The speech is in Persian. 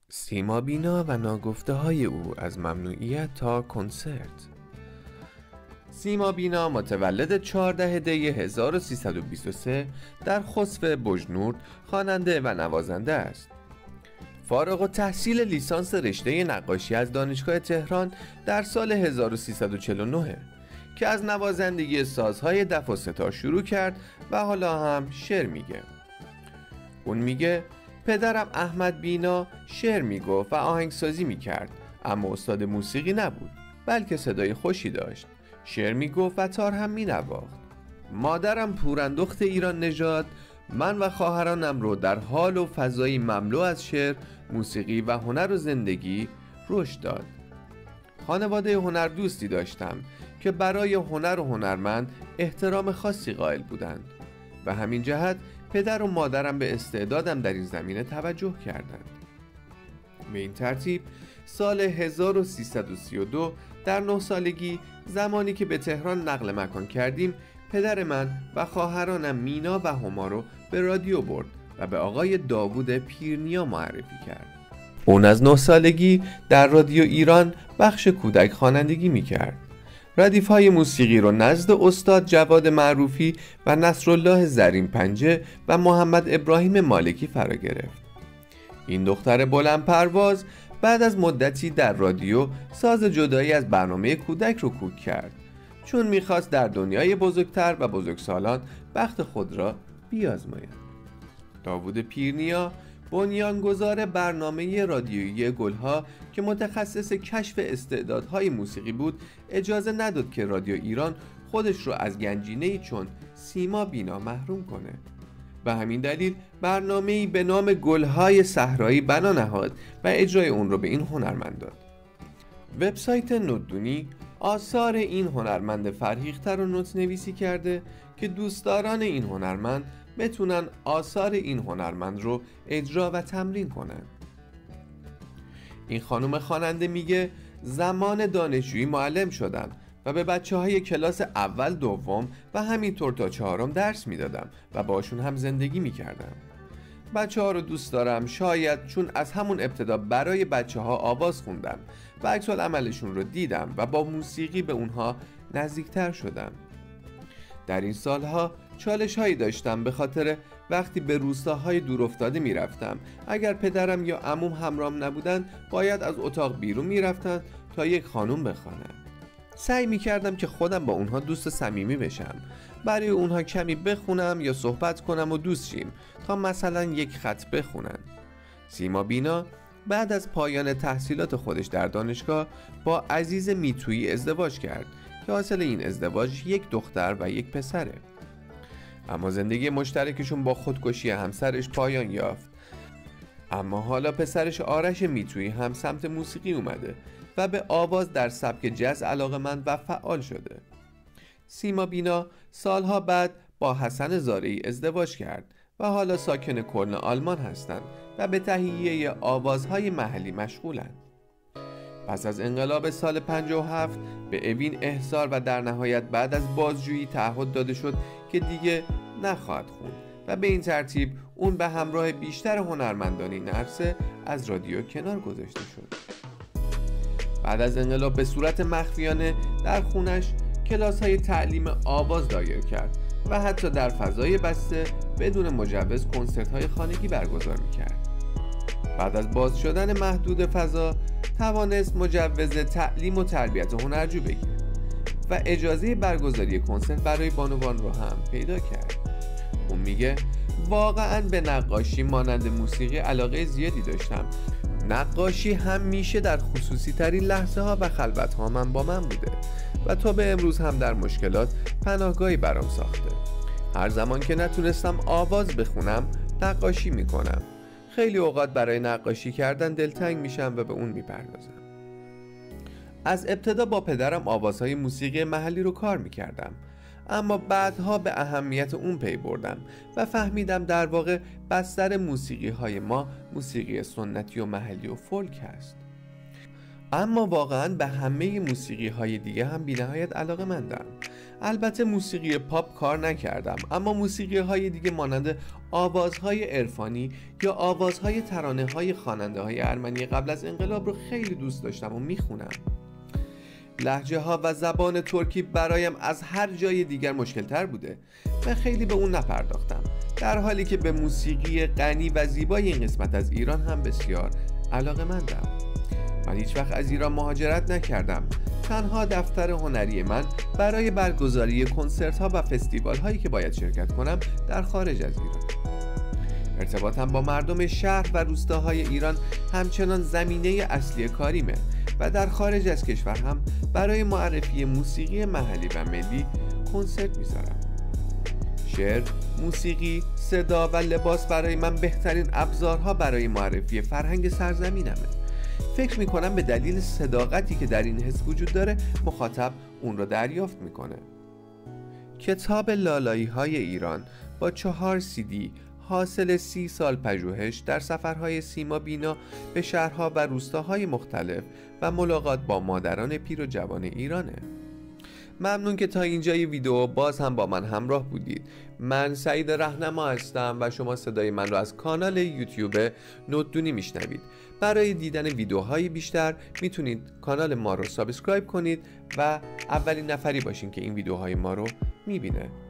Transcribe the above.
سیما بینا و ناگفته های او از ممنوعیت تا کنسرت. سیما بینا متولد 14 دی 1323 در خسف بجنورد خواننده و نوازنده است. فارغ التحصیل لیسانس رشته نقاشی از دانشگاه تهران در سال 1349 که از نوازندگی سازهای دف و سه‌تار شروع کرد و حالا هم شعر میگه. اون میگه پدرم احمد بینا شعر میگفت و آهنگسازی میکرد، اما استاد موسیقی نبود، بلکه صدای خوشی داشت. شعر میگفت و تار هم مینواخت. مادرم پوراندخت ایران نژاد من و خواهرانم رو در حال و فضایی مملو از شعر، موسیقی و هنر و زندگی رشد داد. خانواده هنردوستی داشتم که برای هنر و هنرمند احترام خاصی قائل بودند و همین جهت پدر و مادرم به استعدادم در این زمینه توجه کردند. به این ترتیب سال 1332 در 9 سالگی، زمانی که به تهران نقل مکان کردیم، پدر من و خواهرانم مینا و هما رو به رادیو برد و به آقای داوود پیرنیا معرفی کرد. اون از 9 سالگی در رادیو ایران بخش کودک خوانندگی میکرد. ردیف‌های موسیقی رو نزد استاد جواد معروفی و نصرالله زرین پنجه و محمد ابراهیم مالکی فرا گرفت. این دختر بلند پرواز بعد از مدتی در رادیو ساز جدایی از برنامه کودک رو کوک کرد، چون میخواست در دنیای بزرگتر و بزرگسالان بخت خود را بیازماید. داوود پیرنیا بنیانگذار برنامه رادیویی گلها که متخصص کشف استعدادهای موسیقی بود، اجازه نداد که رادیو ایران خودش رو از گنجینه‌ای چون سیما بینا محروم کنه. به همین دلیل برنامه‌ای به نام گلهای صحرایی بنا نهاد و اجرای اون رو به این هنرمند داد. وبسایت نوت‌دونی آثار این هنرمند فرهیخته رو نوت نویسی کرده که دوستداران این هنرمند بتونن آثار این هنرمند رو اجرا و تمرین کنن. این خانم خواننده میگه زمان دانشجویی معلم شدم و به بچه‌های کلاس اول، دوم و همینطور تا 4م درس میدادم و باشون هم زندگی میکردم. بچه‌ها رو دوست دارم، شاید چون از همون ابتدا برای بچه‌ها آواز خوندم و عکس‌العملشون رو دیدم و با موسیقی به اونها نزدیکتر شدم. در این سالها چالش هایی داشتم، به خاطر وقتی به روستاهای دورافتاده می رفتم، اگر پدرم یا عموم همراهم نبودن باید از اتاق بیرون می رفتن تا یک خانم بخوانم. سعی می کردم که خودم با اونها دوست صمیمی بشم، برای اونها کمی بخونم یا صحبت کنم و دوست شیم تا مثلا یک خط بخونن. سیما بینا بعد از پایان تحصیلات خودش در دانشگاه با عزیز میتویی ازدواج کرد که حاصل این ازدواج یک دختر و یک پسره. اما زندگی مشترکشون با خودکشی همسرش پایان یافت. اما حالا پسرش آرش میتویی هم سمت موسیقی اومده و به آواز در سبک جاز علاقه‌مند و فعال شده. سیما بینا سالها بعد با حسن زارعی ازدواج کرد و حالا ساکن کلن آلمان هستند و به تهیه آوازهای محلی مشغولند. پس از انقلاب سال 57 به اوین احضار و در نهایت بعد از بازجویی تعهد داده شد که دیگه نخواهد خوند و به این ترتیب اون به همراه بیشتر هنرمندان این عرصه از رادیو کنار گذاشته شد. بعد از انقلاب به صورت مخفیانه در خونش کلاس‌های تعلیم آواز دایر کرد و حتی در فضای بسته بدون مجوز کنسرت‌های خانگی برگزار می‌کرد. بعد از باز شدن محدود فضا توانست مجوز تعلیم و تربیت هنرجو بگیره و اجازه برگزاری کنسرت برای بانوان رو هم پیدا کرد. اون میگه واقعاً به نقاشی مانند موسیقی علاقه زیادی داشتم. نقاشی همیشه در خصوصی ترین لحظه ها و خلوت ها با من بوده و تا به امروز هم در مشکلات پناهگاهی برام ساخته. هر زمان که نتونستم آواز بخونم نقاشی میکنم. خیلی اوقات برای نقاشی کردن دلتنگ میشم و به اون میپردازم. از ابتدا با پدرم آوازهای موسیقی محلی رو کار میکردم، اما بعدها به اهمیت اون پی بردم و فهمیدم در واقع بستر موسیقی های ما موسیقی سنتی و محلی و فولک هست. اما واقعا به همه موسیقی های دیگه هم بی نهایت علاقه مندم. البته موسیقی پاپ کار نکردم، اما موسیقی های دیگه مانند آوازهای عرفانی یا آوازهای ترانه های خواننده های ارمنی قبل از انقلاب رو خیلی دوست داشتم و میخونم. لهجه ها و زبان ترکی برایم از هر جای دیگر مشکل تر بوده و خیلی به اون نپرداختم، در حالی که به موسیقی غنی و زیبای این قسمت از ایران هم بسیار علاقه‌مندم. من هیچ وقت از ایران مهاجرت نکردم. تنها دفتر هنری من برای برگزاری کنسرت ها و فستیوال هایی که باید شرکت کنم در خارج از ایران. ارتباطم با مردم شهر و روستاهای ایران همچنان زمینه اصلی کاریمه و در خارج از کشور هم برای معرفی موسیقی محلی و ملی کنسرت میذارم. شعر، موسیقی، صدا و لباس برای من بهترین ابزارها برای معرفی فرهنگ سرزمینمه. فکر میکنم به دلیل صداقتی که در این حس وجود داره مخاطب اون رو دریافت میکنه. کتاب لالایی های ایران با 4 CD حاصل 30 سال پژوهش در سفرهای سیما بینا به شهرها و روستاهای مختلف و ملاقات با مادران پیر و جوان ایرانه. ممنون که تا اینجای ویدیو باز هم با من همراه بودید. من سعید رهنما هستم و شما صدای من رو از کانال یوتیوب نوتدونی میشنوید. برای دیدن ویدیوهای بیشتر میتونید کانال ما رو سابسکرایب کنید و اولین نفری باشین که این ویدیوهای ما رو میبینه.